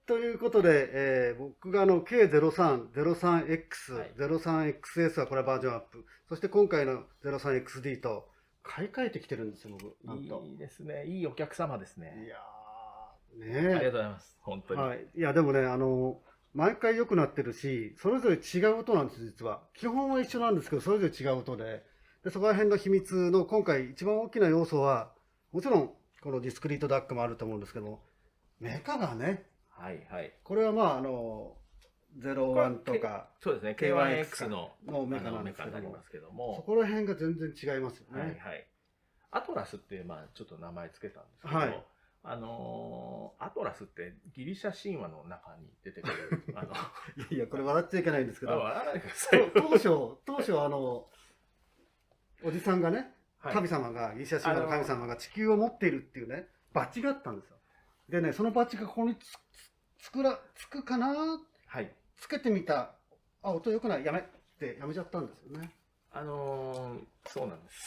ということで、僕がK03、03X、 はい 03XS はこれはバージョンアップ。そして今回の 03XD と買い替えてきてるんですよ、僕。なんと。 いいですね。いいお客様ですいね。 やー、 ありがとうねございます。本当に。 はい。いや、でもね、毎回良くなってるし、それぞれ違う音なんです、実は。基本は一緒なんですけど、それぞれ違う音で。で、そこら辺の秘密の今回一番大きな要素は、もちろん、このディスクリートダックもあると思うんですけども、メカがね、 はいはい。 これはまあ、01とか、 そうですね。 K1X K1X のメカなんですけどもメカになりますけどそも。 こら辺が全然違いますよね。 はいはい。アトラスってまあちょっと名前つけたんですけど、 はいアトラスってギリシャ神話の中に出てくるいや、これ笑っちゃいけないんですけど、 笑わないでください。 当初おじさんがね、 はい神様が、ギリシャ神話の神様が地球を持っているっていうね、バッジがあったんですよ。でね、そのバッジがここにつくかな、 はい。 つけてみた。あ、音良くない。やめちゃったんですよね。 そうなんです。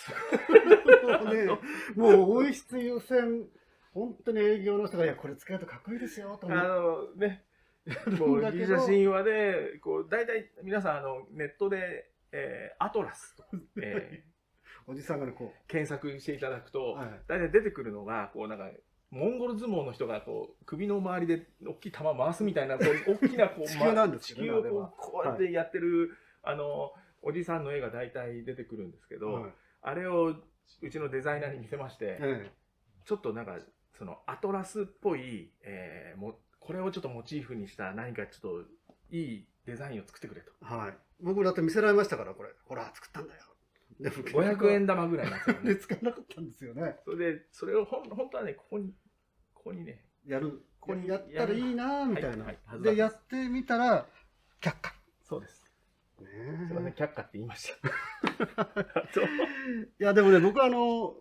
もう音質優先、本当に営業の人が、いや、これ使うとかっこいいですよ、と思って。 もうギリシャ神話で、こう、大体皆さん、ネットで、アトラスと、 おじさんがね、こう。 検索していただくと、 はい大体出てくるのが、こう、なんか、モンゴル相撲の人がこう首の周りで大きい球回すみたいなこう大きなこう地球なんです地けどね球をこうやってやってる、おじさんの絵が大体出てくるんですけど、 はい、 あれをうちのデザイナーに見せまして、ちょっとなんかそのアトラスっぽい、これをちょっとモチーフにした何かちょっといいデザインを作ってくれと。 はい。僕だって見せられましたから、これ。ほら、作ったんだよ。 でも500円玉ぐらいなんですよね。 使わなかったんですよね。 それを本当はね、ここにね、 ここにやったらいいなみたいな。 はいはい、 で、やってみたら、却下。 そうです。 ねすいません、却下って言いました。 いや、でもね、僕は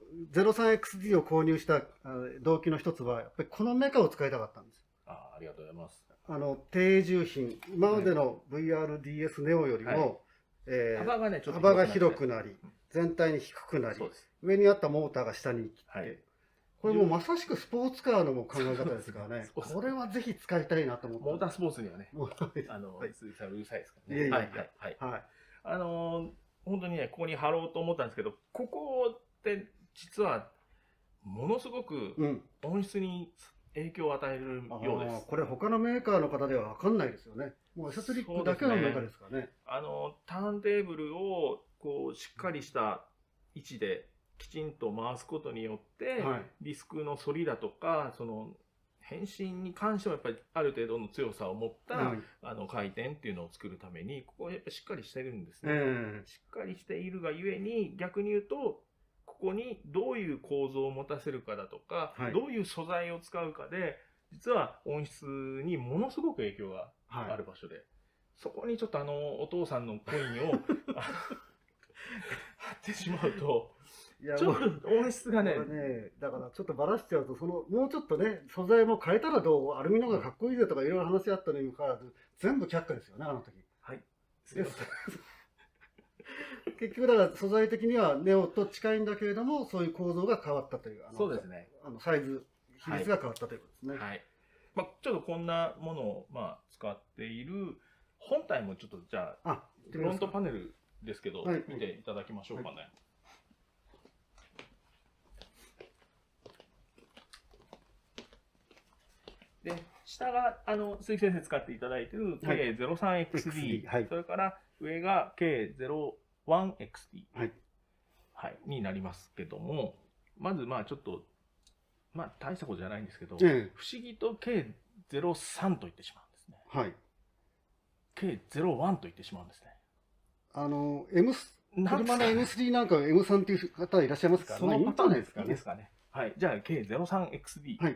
03XD を購入した動機の一つは、やっぱりこのメカを使いたかったんです。 ありがとうございます。 低重心、今までの VRDS ネオよりも、 幅がね、ちょっと幅が広くなり、全体に低くなり、上にあったモーターが下に切って、これもうまさしくスポーツカーの考え方ですからね。これはぜひ使いたいなと思って。 モータースポーツにはね、鈴木さんうるさいですからね。はいはいはい。本当にね、ここに貼ろうと思ったんですけど、ここって実はものすごく音質に影響を与えるようです。 これ他のメーカーの方では分かんないですよね。もうアセスリックだけのメーカーですからね。 ターンテーブルをこうしっかりした位置できちんと回すことによって、ディスクの反りだとかその変身に関してはやっぱりある程度の強さを持った、回転っていうのを作るためにここはやっぱりしっかりしてるんですね。しっかりしているがゆえに逆に言うとここにどういう構造を持たせるかだとか、どういう素材を使うかで実は音質にものすごく影響がある場所で、そこにちょっとお父さんのコインを貼ってしまうとちょっと音質がね、 だからちょっとばらしちゃうともうちょっとね素材も変えたらどう、アルミの方がかっこいいぜとかいろいろ話し合ったのにもかかわらず全部却下ですよね、あの時。 はい。すいません。 結局だから素材的にはネオと近いんだけれども、そういう構造が変わったという、 そうですね。 サイズ、比率が変わったということですね。 はい。ちょっとこんなものを使っている本体もちょっとじゃあフロントパネルですけど、見ていただきましょうかね。で、下が鈴木先生使っていただいている K03XD、それから上が K01XD、になりますけども、まずちょっと大したことじゃないんですけど、不思議と K03 と言ってしまうんですね。はい。K01 と言ってしまうんですね。車の M3 なんか M3 っていう方いらっしゃいますか？ そのパターンですかね。はい。じゃあ K03XD。はい。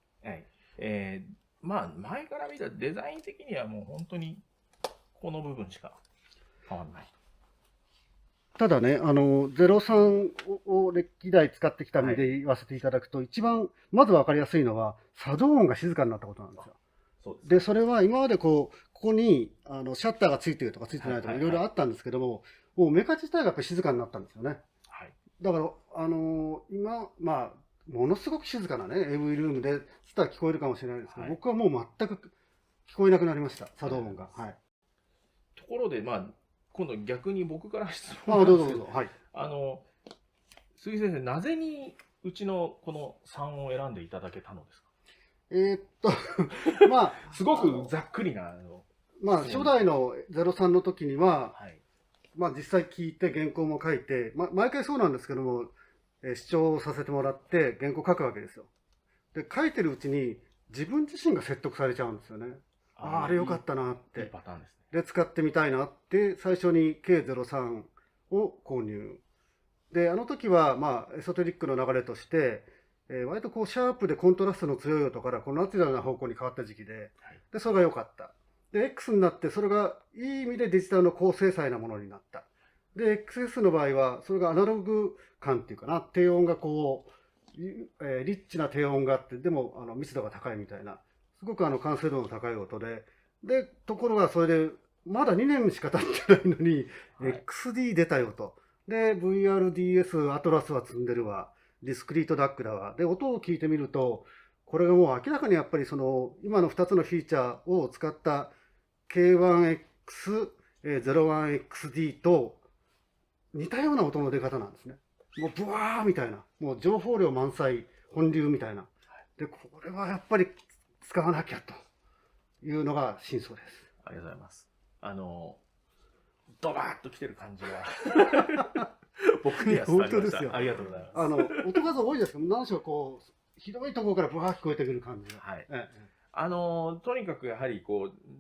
前から見たデザイン的にはもう本当にこの部分しか変わらない。 ただね、03を歴代使ってきた身で言わせていただくと、一番まず分かりやすいのは作動音が静かになったことなんですよ。で、それは今までここにシャッターがついてるとかついてないとかいろいろあったんですけども、もうメカ自体がやっぱり静かになったんですよね。だから今ものすごく静かなね AV ルームでつったら聞こえるかもしれないですけど、僕はもう全く聞こえなくなりました、作動音が。はい。 ところで、今度逆に僕から質あ、 問どうぞどうぞ。はい。 鈴木先生、なぜにうちのこの3を選んでいただけたのですか？すごくざっくりな。 初代の03の時には、実際聞いて原稿も書いて、毎回そうなんですけども、視聴させてもらって原稿書くわけですよ。で、書いてるうちに自分自身が説得されちゃうんですよね。あれよかったなって。 いいパターンですね。 で、使ってみたいなって、最初に K03 を購入。で、あの時は、エソテリックの流れとして、割とシャープでコントラストの強い音から、このナチュラルな方向に変わった時期で、で、それが良かった。で、X になって、それがいい意味でデジタルの高精細なものになった。で、XS の場合は、それがアナログ感っていうかな、低音がリッチな低音があって、でも密度が高いみたいな、すごく完成度の高い音で、ところがそれで、まだ2年しか経ってないのに、XD 出たよと。で、VRDS、アトラスは積んでるわ。ディスクリート DAC だわ。で、音を聞いてみると、これがもう明らかにやっぱり今の2つのフィーチャーを使った K1X、01XD と似たような音の出方なんですね。もうブワーみたいな。もう情報量満載、本流みたいな。で、これはやっぱり使わなきゃというのが真相です。 ありがとうございます。ドバーッと来てる感じが僕には伝わりました。本当ですよ。ありがとうございます。 音数多いですけど、何しろ広いところからブワーッ聞こえてくる感じが。 はい。とにかくやはり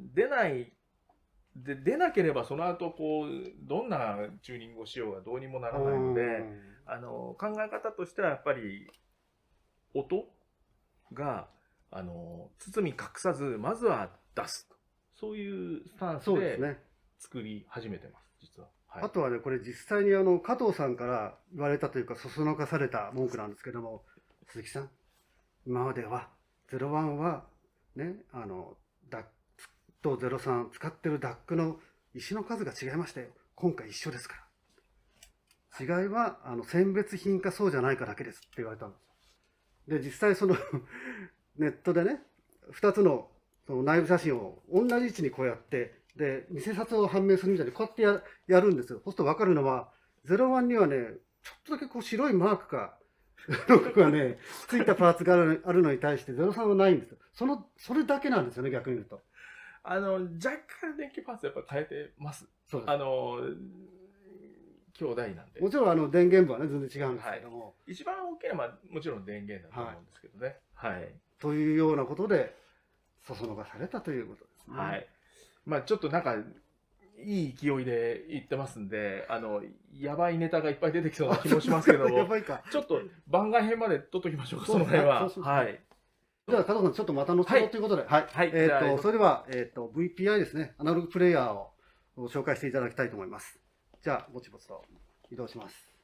出なければその後どんなチューニングをしようがどうにもならないので、考え方としてはやっぱり音が包み隠さずまずは出すと、そういうスタンスで作り始めてます、実は。 あとはね、これ実際に加藤さんから言われたというか、そそのかされた文句なんですけども、鈴木さん、今までは01はね、DAC と03使ってる DAC の石の数が違いましたよ。今回一緒ですから。違いは選別品かそうじゃないかだけですって言われたんですよ。で、実際ネットでね、2つの内部写真を同じ位置にこうやって、で、偽札を判明するみたいにこうやってやるんですよ。そうすると分かるのは、01にはね、ちょっとだけ白いマークか、ロックがね、ついたパーツがあるのに対して03はないんですよ。それだけなんですよね、逆に言うと。 若干電気パーツやっぱ変えてます。 そうです。 兄弟なんで。 もちろん電源部はね、全然違うんですけども。 一番大きいのはもちろん電源だと思うんですけどね。はい。 というようなことで、そそのかされたということですね。 はい。ちょっとなんか、いい勢いで言ってますんで、やばいネタがいっぱい出てきそうな気もしますけども、 やばいか。 ちょっと番外編まで取っときましょうか、その辺は。はい。 じゃあ、加藤さん、ちょっとまた後ほどということで、はい。それでは、VPI ですね、アナログプレイヤーを紹介していただきたいと思います。じゃあ、ぼちぼちと移動します。